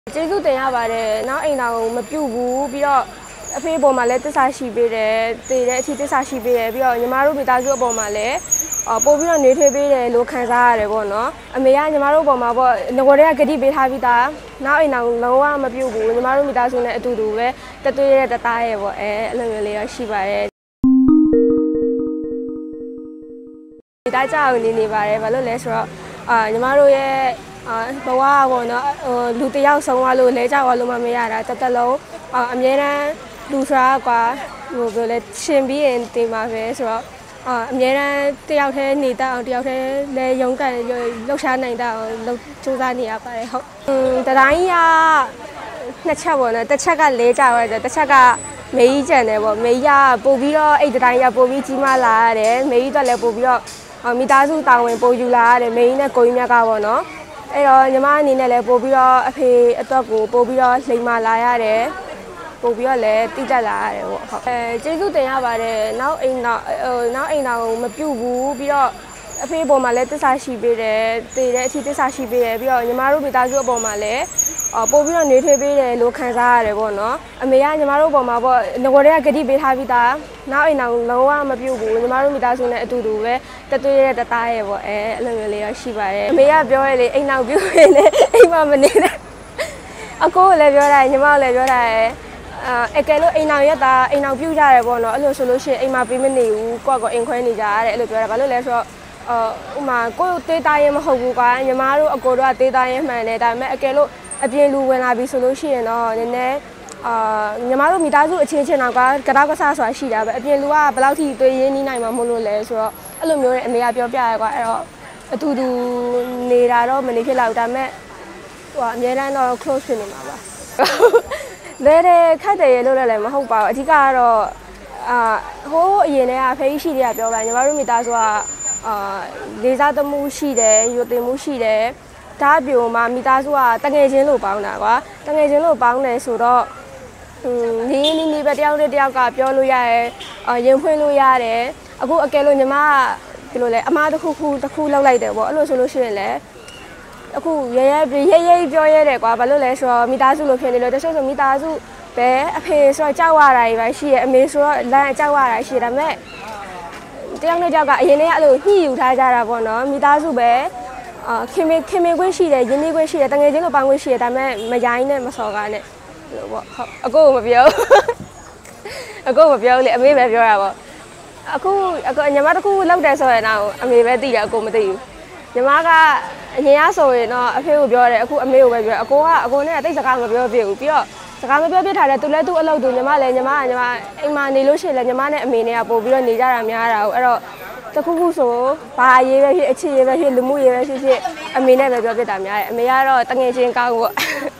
ကျေးဇူးတင်ရပါတယ်နောက်အိမ်တော်မပြုတ်ဘူးပြီးတော့အဖေပေါ်မှာလည်းတစ္ဆာရှိပေးတယ်တည်တဲ့အထိတစ္ဆာရှိပေးတယ်ပြီးတော့ညီမတို့မိသားစုအပေါ်မှာလည်းပို့ပြီးတော့နေထွေးပေးတယ်လို့ခံစားရတယ်ပေါ့နော်အမေကညီမတို့ပေါ်မှာပေါ့ငကိုတွေကဂတိပေးထားပြီးသားနောက်အိမ်တော်လုံးဝမပြုတ်ဘူးညီမတို့မိသားစုနဲ့အတူတူပဲတသွေးရဲ့တသားရဲ့ပေါ့အဲ့လိုမျိုးလေးတော့ရှိပါတယ်ဒီသားကြောင်နေပါတယ်ဘာလို့လဲဆိုတော့ညီမတို့ရဲ့ဘဝပေါ့နော်လူတယောက်ဆုံးသွားလို့လဲကြသွားလို့မရတာတသက်လုံးအမြဲတမ်းလူဆိုတာကွာဟိုပြောလဲရှင်ပြီးရင်တင်ပါပဲဆိုတော့အမြဲတမ်းတယောက်တည်းနေတတ်အောင်တယောက်တည်းလဲရုန်းကန်လှုပ်ရှားနိုင်တတ်အောင်စူးစမ်းနေရပါတယ်ဟုတ်တတိုင်းကနှစ်ချက်ပေါ့နော်တစ်ချက်ကလဲကြသွားတယ်တစ်ချက်ကမေကြီးကျန်တယ်ပေါ့မေကြီးကပို့ပြီးတော့အဲ့တတိုင်းကပို့ပြီးကြီးမားလာရတယ်မေကြီးတော့လည်းပို့ပြီးတော့မိသားစုတာဝန်ပို့ယူလာရတယ်မေကြီးနဲ့ကိုကြီးမြတ်ကပေါ့နော်အဲ့တော့ညီမအနေနဲ့လည်းပို့ပြီးတော့အဖေအတွက်ကိုပို့ပြီးတော့လိမ်မာလာရတယ်ပို့ပြီးတော့လည်းတိကျလာရတယ်ပေါ့ဟုတ်ကျေးဇူးတင်ရပါတယ်နောက်အိမ်တော်မပြုတ်ဘူးပြီးတော့အဖေပေါ်မှာလည်းတစ္ဆာရှိပေးတယ်တည်တဲ့အထိတစ္ဆာရှိပေးတယ်ပြီးတော့ညီမတို့မိသားစုအပေါ်မှာလည်းပို့ပြီးတော့နေထွေးပေးတယ်လို့ခံစားရတယ်ပေါ့နော်အမေကညီမတို့ပေါ်မှာပေါ့ငကိုတွေကဂတိပေးထားပြီးသားနောက်အိမ်တော်လုံးဝမပြုတ်ဘူးညီမတို့မိသားစုနဲ့အတူတူပဲတသွေးရဲ့တသားရဲ့ပေါ့အဲ့လိုမျိုးလေးတော့ရှိပါတယ်အမေကပြောရလေအိမ်တော်ပြုတ်ရင်လည်းအိမ်မမနေနဲ့အကိုကလည်းပြောတာညီမကလည်းပြောတာအကယ်လို့အိမ်တော်ရက်တာအိမ်တော်ပြုတ်ကြတယ်ပေါ့နော်အဲ့လိုဆိုလို့ရှိရင်အိမ်မပေးမနေဘူးကိုယ့်ကိုအိမ်ခွဲနေကြရတယ်အဲ့လိုပြောတာဘာလို့လဲဆိုတော့ဥမာကိုယ်တေးသားရင်မဟုတ်ဘူးကွာညီမတို့အကိုတို့ကတေးသားရင်မှန်တယ်ဒါပေမဲ့အကယ်လို့အပြင်လူဝင်လာပြီဆိုလို့ရှိရင်တော့နည်းနည်းညီမတို့မိသားစုအချင်းချင်းတော့ကတောက်ကစားဆိုတာရှိတာပဲအပြင်လူကဘယ်လောက်ထိတွေ့ရင်းနှီးနိုင်မှာမဟုတ်လို့လဲဆိုတော့အဲ့လိုမျိုးနဲ့အမေကပြောပြရဲကွာအဲ့တော့အတူတူနေတာတော့မနေဖြစ်လောက်ဒါပေမဲ့ဟိုအများတန်းတော့ close ဖြစ်နေမှာပါလဲတဲ့ခက်တယ်လို့လည်းမဟုတ်ပါဘူးအဓိကကတော့ဟိုးအရင်တည်းကဖေးရှိတယ်ပြောပါညီမတို့မိသားစုကလေးစားသမှုရှိတယ်ရွတင်မှုရှိတယ်ဒါအပြင်မှာမိသားစုကတငယ်ချင်းလို့ပေါင်းတာကွာတငယ်ချင်းလို့ပေါင်းတယ်ဆိုတော့နီးပဲတယောက်နဲ့တယောက်ကပြောလို့ရတယ်ရင်ဖွင့်လို့ရတယ်အခုအကယ်လို့ညီမကဒီလိုလဲအမားတစ်ခုလောက်လိုက်တယ်ပေါ့အဲ့လိုဆိုလို့ရှိရင်လည်းအခုရဲပြောရတယ်ကွာဘာလို့လဲဆိုတော့မိသားစုလို့ဖြစ်နေလို့တချို့ဆိုမိသားစုပဲအဖေဆိုတော့ကြောက်ရတာတွေပဲရှိရအမေဆိုတော့လမ်းကြောက်ရတာရှိတယ်ဒါပေမဲ့တယောက်နဲ့တယောက်ကအရင်တည်းကအဲ့လိုညှိယူထားကြတာပေါ့နော်မိသားစုပဲခင်မခွင့်ရှိတယ်ရင်းနှီးခွင့်ရှိတယ်တငယ်ချင်းလိုပေါင်းခွင့်ရှိတယ်ဒါပေမဲ့မရိုင်းနဲ့မစော်ကားနဲ့လို့ပေါ့ဟုတ်အကိုမပြောလေအမေပဲပြောတာပေါ့အခုညီမတခုလောက်တယ်ဆိုရင်တော့အမေပဲသိတယ်အကိုမသိဘူးညီမကအရင်ကဆိုရင်တော့အဖေကိုပြောတယ်အခုအမေကိုပဲပြောအကိုနဲ့တိတ်စကားမပြောပြဘူးပြီးတော့စကားမပြောပြထားတယ်သူလည်းသူ့အလုပ်သူညီမလည်းညီမအိမ်မှာနေလို့ရှိရင်လည်းညီမနဲ့အမေနဲ့ကပို့ပြီးတော့နေကြတာများတာကိုအဲ့တော့တခုဆိုဘာရေးပဲဖြစ်အချစ်ရေးပဲဖြစ်လူမှုရေးပဲဖြစ်အမေနဲ့ပဲပြောပြတာများတယ်အမေကတော့တငယ်ချင်းကောင်းပေါ့